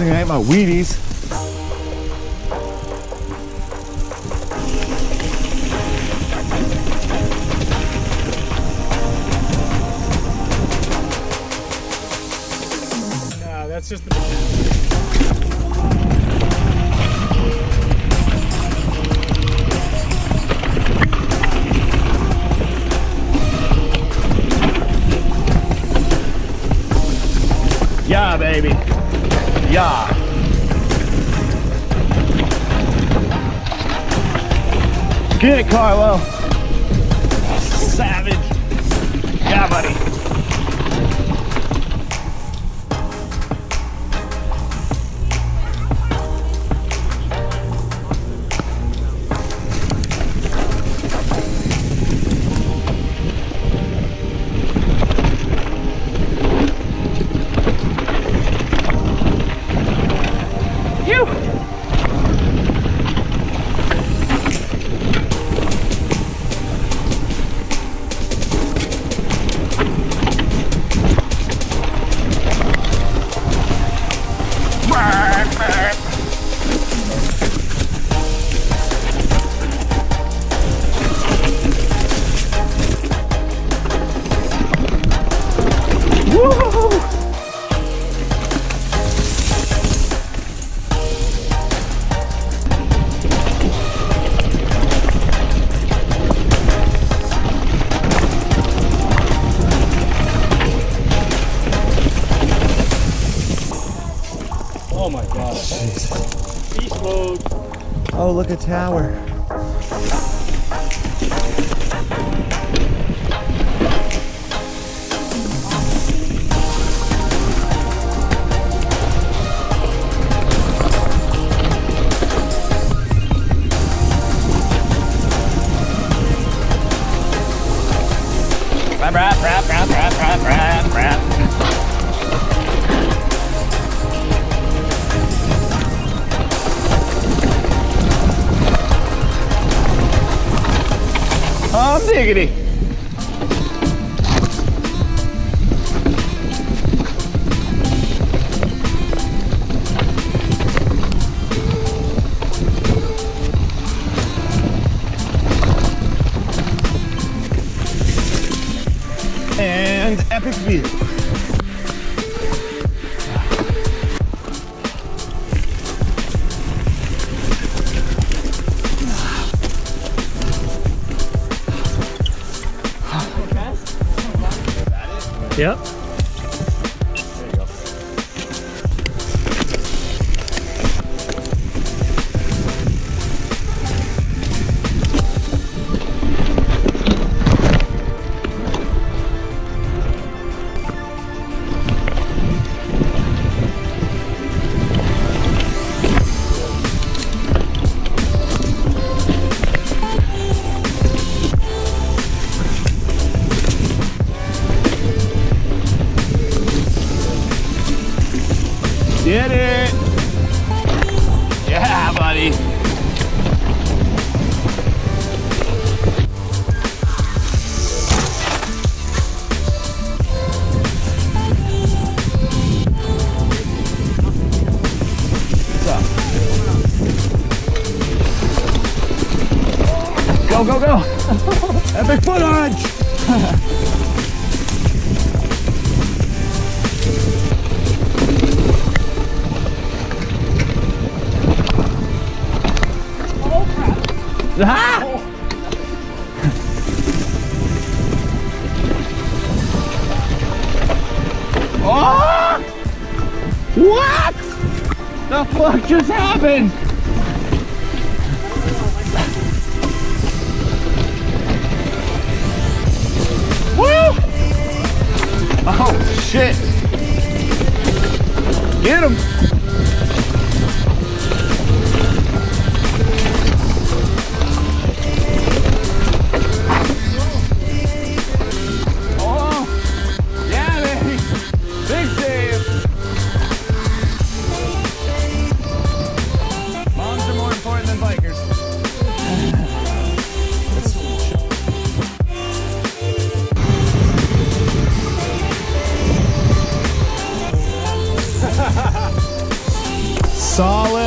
thing I ate my Wheaties. Nah, that's just the... Yeah, baby. Yeah. Get it, Carlo. Savage. Yeah, buddy. Oh my God. Beast mode. Oh, look at tower. Rap, rap, rap, rap, rap, rap, rap. Oh, diggity. And epic view. Yep. There you go. Did it! Yeah, buddy. What's up? Go, go, go! Epic foot arch! Ah! Oh! What? The fuck just happened? Woo! Oh shit! Get him! Ha ha ha! Solid.